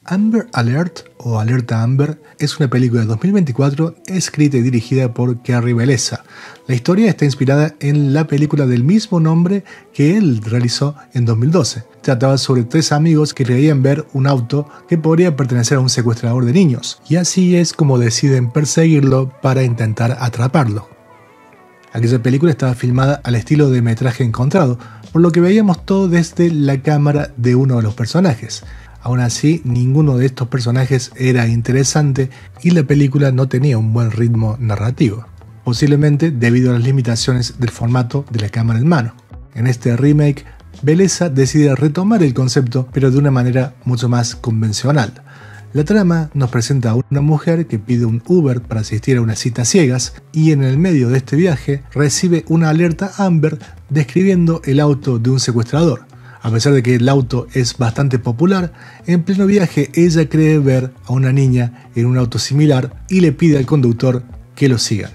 Amber Alert o Alerta Amber es una película de 2024 escrita y dirigida por Kerry Belleza. La historia está inspirada en la película del mismo nombre que él realizó en 2012. Trataba sobre 3 amigos que creían ver un auto que podría pertenecer a un secuestrador de niños, y así es como deciden perseguirlo para intentar atraparlo. Aquella película estaba filmada al estilo de metraje encontrado, por lo que veíamos todo desde la cámara de uno de los personajes. Aún así, ninguno de estos personajes era interesante y la película no tenía un buen ritmo narrativo, posiblemente debido a las limitaciones del formato de la cámara en mano. En este remake, Belleza decide retomar el concepto, pero de una manera mucho más convencional. La trama nos presenta a una mujer que pide un Uber para asistir a una cita ciegas y en el medio de este viaje recibe una alerta Amber describiendo el auto de un secuestrador. A pesar de que el auto es bastante popular, en pleno viaje ella cree ver a una niña en un auto similar y le pide al conductor que lo sigan.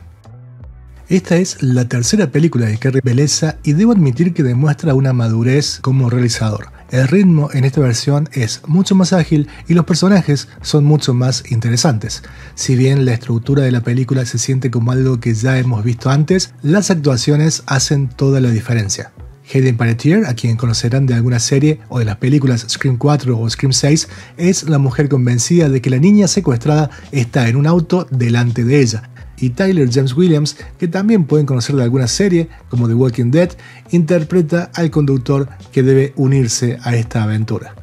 Esta es la tercera película de Kerry Belleza y debo admitir que demuestra una madurez como realizador. El ritmo en esta versión es mucho más ágil y los personajes son mucho más interesantes. Si bien la estructura de la película se siente como algo que ya hemos visto antes, las actuaciones hacen toda la diferencia. Hayden Panettiere, a quien conocerán de alguna serie o de las películas Scream 4 o Scream 6, es la mujer convencida de que la niña secuestrada está en un auto delante de ella. Y Tyler James Williams, que también pueden conocer de alguna serie como The Walking Dead, interpreta al conductor que debe unirse a esta aventura.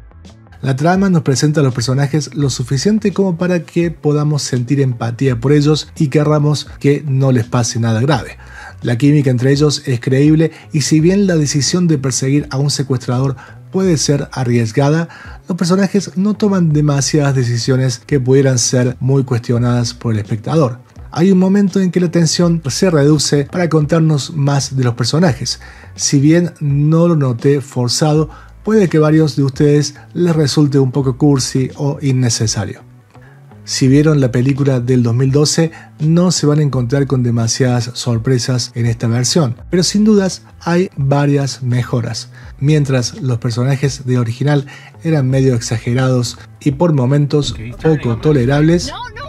La trama nos presenta a los personajes lo suficiente como para que podamos sentir empatía por ellos y querramos que no les pase nada grave. La química entre ellos es creíble y si bien la decisión de perseguir a un secuestrador puede ser arriesgada, los personajes no toman demasiadas decisiones que pudieran ser muy cuestionadas por el espectador. Hay un momento en que la tensión se reduce para contarnos más de los personajes. Si bien no lo noté forzado, puede que a varios de ustedes les resulte un poco cursi o innecesario. Si vieron la película del 2012, no se van a encontrar con demasiadas sorpresas en esta versión, pero sin dudas hay varias mejoras. Mientras los personajes de original eran medio exagerados y por momentos poco tolerables,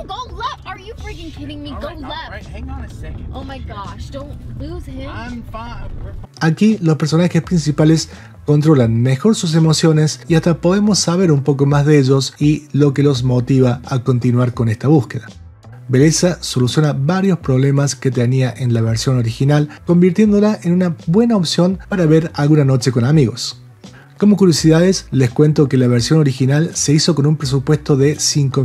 aquí los personajes principales controlan mejor sus emociones y hasta podemos saber un poco más de ellos y lo que los motiva a continuar con esta búsqueda. Belleza soluciona varios problemas que tenía en la versión original, convirtiéndola en una buena opción para ver alguna noche con amigos. Como curiosidades, les cuento que la versión original se hizo con un presupuesto de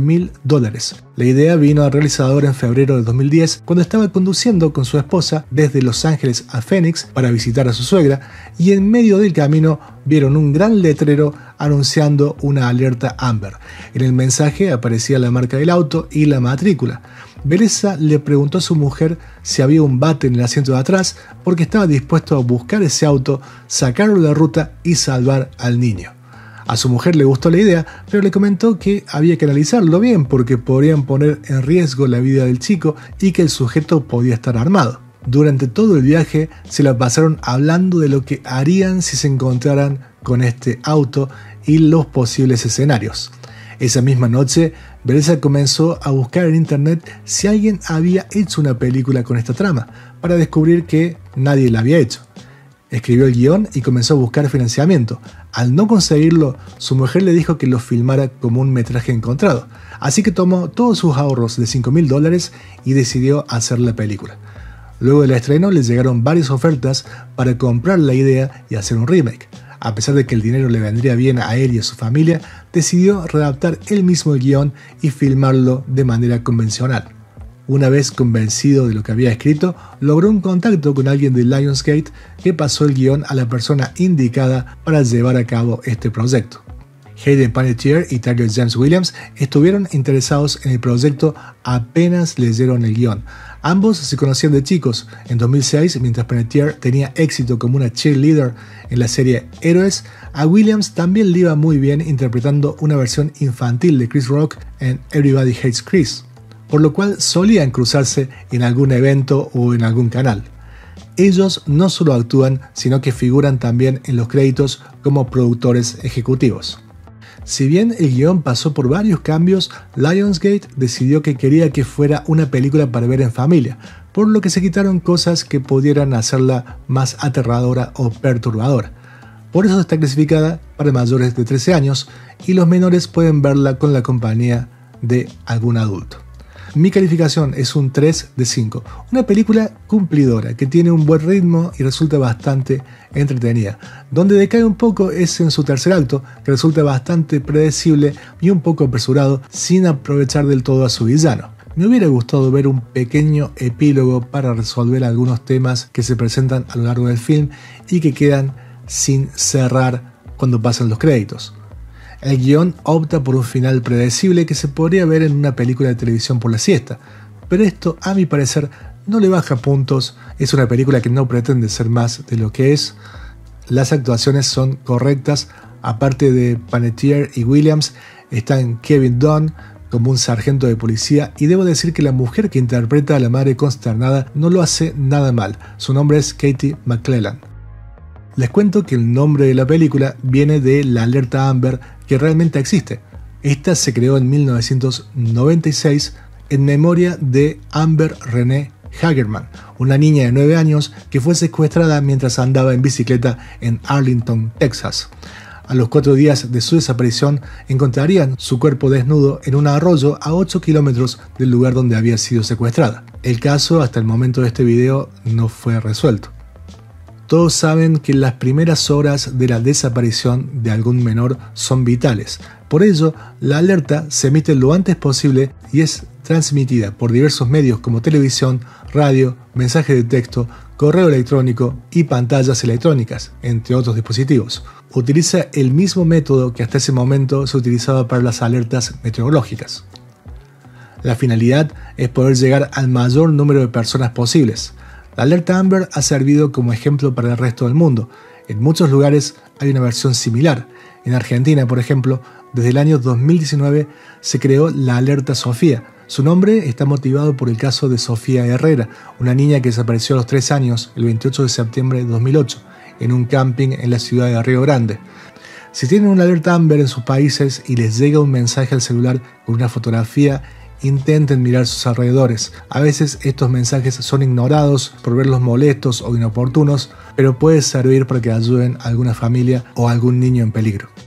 $5.000. La idea vino al realizador en febrero de 2010 cuando estaba conduciendo con su esposa desde Los Ángeles a Phoenix para visitar a su suegra y en medio del camino vieron un gran letrero anunciando una alerta Amber. En el mensaje aparecía la marca del auto y la matrícula. Belleza le preguntó a su mujer si había un bate en el asiento de atrás porque estaba dispuesto a buscar ese auto, sacarlo de la ruta y salvar al niño. A su mujer le gustó la idea, pero le comentó que había que analizarlo bien porque podrían poner en riesgo la vida del chico y que el sujeto podía estar armado. Durante todo el viaje se la pasaron hablando de lo que harían si se encontraran con este auto y los posibles escenarios. Esa misma noche, Belleza comenzó a buscar en internet si alguien había hecho una película con esta trama, para descubrir que nadie la había hecho. Escribió el guión y comenzó a buscar financiamiento. Al no conseguirlo, su mujer le dijo que lo filmara como un metraje encontrado, así que tomó todos sus ahorros de $5.000 y decidió hacer la película. Luego del estreno le llegaron varias ofertas para comprar la idea y hacer un remake. A pesar de que el dinero le vendría bien a él y a su familia, decidió readaptar él mismo el guión y filmarlo de manera convencional. Una vez convencido de lo que había escrito, logró un contacto con alguien de Lionsgate que pasó el guión a la persona indicada para llevar a cabo este proyecto. Hayden Panettiere y Tyler James Williams estuvieron interesados en el proyecto apenas leyeron el guión. Ambos se conocían de chicos. En 2006, mientras Panettiere tenía éxito como una cheerleader en la serie Héroes, a Williams también le iba muy bien interpretando una versión infantil de Chris Rock en Everybody Hates Chris, por lo cual solían cruzarse en algún evento o en algún canal. Ellos no solo actúan, sino que figuran también en los créditos como productores ejecutivos. Si bien el guión pasó por varios cambios, Lionsgate decidió que quería que fuera una película para ver en familia, por lo que se quitaron cosas que pudieran hacerla más aterradora o perturbadora. Por eso está clasificada para mayores de 13 años y los menores pueden verla con la compañía de algún adulto. Mi calificación es un 3 de 5, una película cumplidora que tiene un buen ritmo y resulta bastante entretenida. Donde decae un poco es en su tercer acto, que resulta bastante predecible y un poco apresurado sin aprovechar del todo a su villano. Me hubiera gustado ver un pequeño epílogo para resolver algunos temas que se presentan a lo largo del film y que quedan sin cerrar cuando pasan los créditos. El guión opta por un final predecible que se podría ver en una película de televisión por la siesta, pero esto, a mi parecer, no le baja puntos. Es una película que no pretende ser más de lo que es. Las actuaciones son correctas, aparte de Panettiere y Williams, están Kevin Dunn como un sargento de policía, y debo decir que la mujer que interpreta a la madre consternada no lo hace nada mal. Su nombre es Katie McClellan. Les cuento que el nombre de la película viene de la alerta Amber, que realmente existe. Esta se creó en 1996 en memoria de Amber Renee Hagerman, una niña de 9 años que fue secuestrada mientras andaba en bicicleta en Arlington, Texas. A los 4 días de su desaparición, encontrarían su cuerpo desnudo en un arroyo a 8 kilómetros del lugar donde había sido secuestrada. El caso, hasta el momento de este video, no fue resuelto. Todos saben que las primeras horas de la desaparición de algún menor son vitales. Por ello, la alerta se emite lo antes posible y es transmitida por diversos medios como televisión, radio, mensaje de texto, correo electrónico y pantallas electrónicas, entre otros dispositivos. Utiliza el mismo método que hasta ese momento se utilizaba para las alertas meteorológicas. La finalidad es poder llegar al mayor número de personas posibles. La alerta Amber ha servido como ejemplo para el resto del mundo. En muchos lugares hay una versión similar. En Argentina, por ejemplo, desde el año 2019 se creó la alerta Sofía. Su nombre está motivado por el caso de Sofía Herrera, una niña que desapareció a los 3 años, el 28 de septiembre de 2008, en un camping en la ciudad de Río Grande. Si tienen una alerta Amber en sus países y les llega un mensaje al celular con una fotografía, intenten mirar sus alrededores. A veces estos mensajes son ignorados por verlos molestos o inoportunos, pero puede servir para que ayuden a alguna familia o a algún niño en peligro.